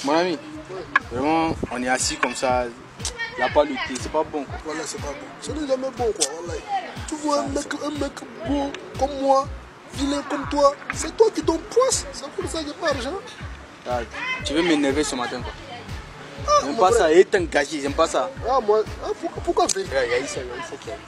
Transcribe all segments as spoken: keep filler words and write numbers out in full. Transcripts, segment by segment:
Mon ami, vraiment, on est assis comme ça. Il n'y a pas le thé, c'est pas bon quoi. Voilà, c'est pas bon. Ce n'est jamais bon quoi. Voilà. Tu vois un mec, un mec beau comme moi, vilain comme toi, c'est toi qui donnes poisse. C'est pour ça que j'ai pas d'argent. Ah, tu veux m'énerver ce matin quoi. Ah, j'aime pas ça, et t'engager, j'aime pas ça. Ah, moi, ah, pourquoi, pourquoi venir? Il y a Issa, il y a Issa qui a.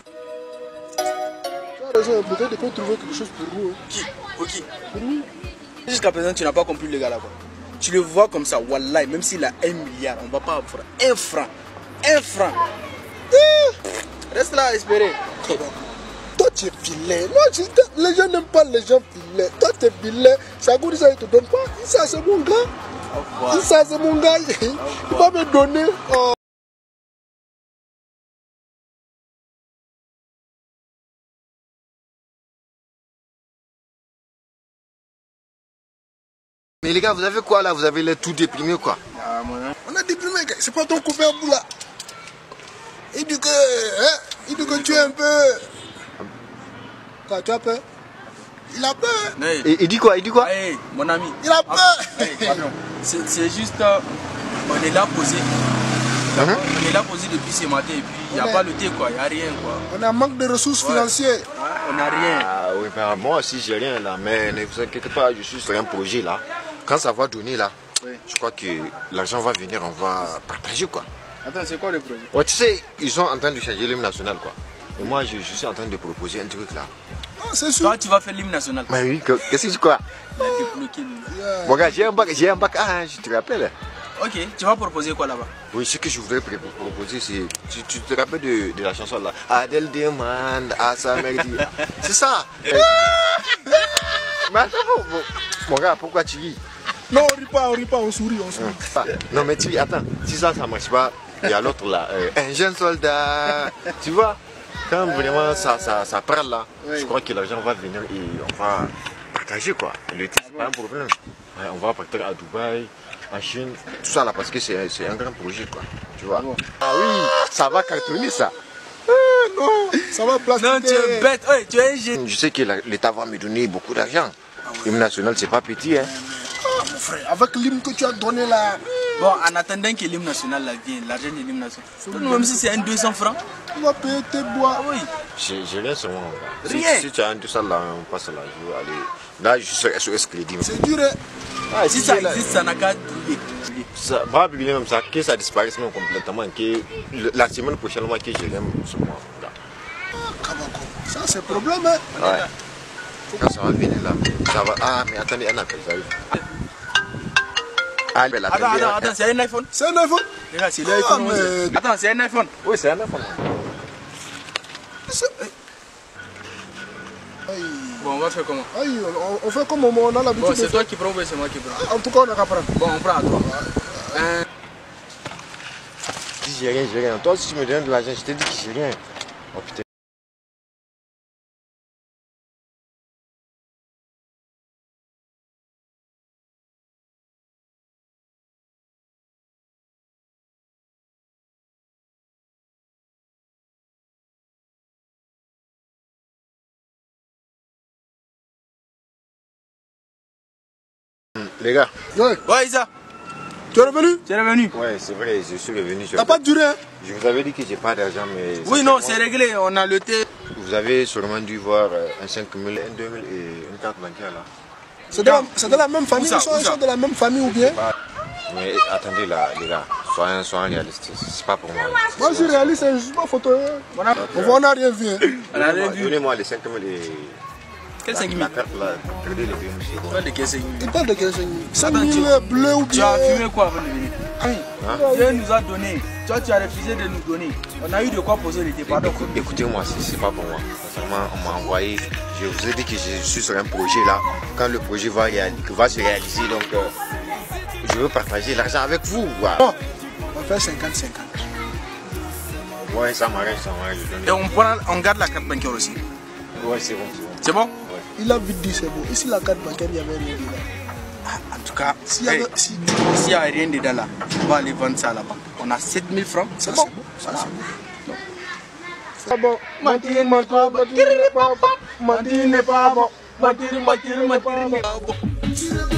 Tu as raison, peut-être qu'il faut trouver quelque chose pour nous. Hein. Qui? Pour qui? Pour nous. Jusqu'à présent, tu n'as pas compris le gars là quoi. Tu le vois comme ça, wallah, même s'il a un milliard, on va pas avoir un franc. Un franc. Ah, reste là à espérer. Toi tu es vilain. Moi, je, les gens n'aiment pas les gens vilains. Toi tu es vilain. Ça goûte ça, il te donne pas. Ça c'est mon gars. Ça c'est mon gars. Il va me donner. Oh. Mais les gars, vous avez quoi là? Vous avez l'air tout déprimé quoi? Ah, mon hein. On a déprimé, c'est pas ton copain là. Il dit que, hein, il dit que tu es un peu. Quoi, tu as peur? Il a peur. Hey. Et il dit quoi? Il dit quoi? Hey, mon ami. Il a peur. Ah, hey, pardon. C'est juste, euh, on est là posé. Uh-huh. On est là posé depuis ce matin et puis il n'y a Ouais. pas le thé quoi, il n'y a rien quoi. On a un manque de ressources Ouais. financières. Ouais, on n'a rien. Ah oui, ben moi aussi j'ai rien là, mais ne vous inquiétez pas, je suis sur un projet là. Quand ça va donner là, Oui. je crois que l'argent va venir, on va partager quoi. Attends, c'est quoi le projet? Ouais, tu sais, ils sont en train de changer l'hymne national quoi. Et moi je, je suis en train de proposer un truc là. Ah, c'est sûr. Toi, tu vas faire l'hymne national. Mais oui, que- qu'est-ce que tu crois? Il a débloqué. lui. Yeah. Mon gars, j'ai un bac, j'ai un bac, ah, je te rappelle. Ok, tu vas proposer quoi là-bas? Oui, ce que je voudrais pré- proposer, c'est. Tu, tu te rappelles de, de la chanson là? Adèle demande à sa mère dit. C'est ça! Eh. Mais attends, bon, bon. Mon gars, pourquoi tu ris? Non, on rit pas, on rit pas, on sourit, on sourit. Ah, non, mais tu attends, si ça, ça marche pas, il y a l'autre là. euh, un jeune soldat. Tu vois? Quand vraiment ça, ça, ça parle là, Oui. je crois que l'argent va venir et on va partager quoi. Le titre, c'est pas un problème. Ouais, on va partir à Dubaï, en Chine, tout ça là, parce que c'est c'est un grand projet quoi. Tu vois? Ah oui, ça va cartonner ça. Non, ça va placer. Non, tu es bête, ouais, tu es un génie. Je sais que la- l'État va me donner beaucoup d'argent. L'hymne national, c'est pas petit, hein. Ah, mon frère, avec l'hymne que tu as donné là, Bon, en attendant que l'hymne national là vienne, l'argent de l'hymne national, même si c'est un deux cents francs, tu vas payer tes bois. ah oui. J'ai j'ai rien sur moi. mon gars. Si, Rien. si tu as un deux cents là, on passe là. Je veux aller. Là, je suis sur S O S Crédit. C'est dur, hein. Ah, Si ça existe, ça n'a qu'à trouver. Ça va publier même ça, que ça disparaisse même complètement. Que le- la semaine prochaine, moi, que je l'aime sur moi. mon gars. Kabako. Ça, c'est problème, hein. Ouais. Quand ça va venir là, ça va. Ah, mais attendez, un appel, ça arrive. Ah, mais Attends, l'appel. attends, attends, c'est un iPhone. C'est un iPhone. Les gars, c'est Ah, l'iPhone. mais- Attends, c'est un iPhone. Oui, c'est un iPhone. C'est- Aïe, Bon, on va faire comment? aïe, on, on fait comme on a l'habitude Bon, de c'est faire. toi qui prends ou c'est moi qui prends? En tout cas, on a qu'à prendre. Bon, on prend à toi. Un, Si j'ai rien, j'ai rien. Toi, si tu me donnes de l'argent, je te dis que j'ai rien. Oh putain. Les gars. Ouais, Ouais, Isa, tu es revenu? tu es revenu? Ouais, c'est vrai, je suis revenu. Je, T'as pas duré, hein? je vous avais dit que j'ai pas d'argent, mais. Oui, non, c'est réglé, on a le thé. Vous avez sûrement dû voir euh, un cinq mille, un deux mille et une carte bancaire là. C'est de, la- c'est de la même famille, ça, ils sont, où ils ça sont de la même famille ou bien? Mais attendez là, les gars, soyez, soyez réalistes, c'est pas pour moi. Moi, je suis réaliste, c'est juste ma photo. Hein. On a, On voit, on n'a rien vu. Hein. on a rien Donnez-moi vu. donnez-moi les cinq mille et. Quel la- cinq mille? La carte là, regardez les deux mille. Toi, de quel cinq mille? Il parle de quinze mille. cinq Attends, mille bleu ou Tu bien? as fumé quoi avant de venir? Aïe. Dieu nous a donné. Toi, tu as refusé de nous donner. On a eu de quoi poser le thé. Pardon. Écoute- Écoutez-moi, c'est c'est pas pour moi. Sincèrement, on m'a envoyé. Je vous ai dit que je suis sur un projet là. Quand le projet va, réal- va se réaliser, donc euh, je veux partager l'argent avec vous. Voilà. Bon, on va faire cinquante cinquante. Ouais, ça m'arrête, ça m'arrête. je donne- Et on, prend, on garde la carte bancaire aussi. Ouais, c'est bon, c'est bon. C'est bon? Il a vite dit, c'est bon. Ici, la carte bancaire, il n'y avait rien dedans. Ah, en tout cas, S'il y a hey, de- si- s'il n'y a rien dedans là, on va aller vendre ça à la banque. On a sept mille francs. Ça, C'est bon. c'est bon. Ça, Voilà. c'est bon. C'est bon. Mentir n'est pas bon. Mentir n'est pas bon. Mentir n'est pas bon. Mentir, mentir, mentir n'est pas bon.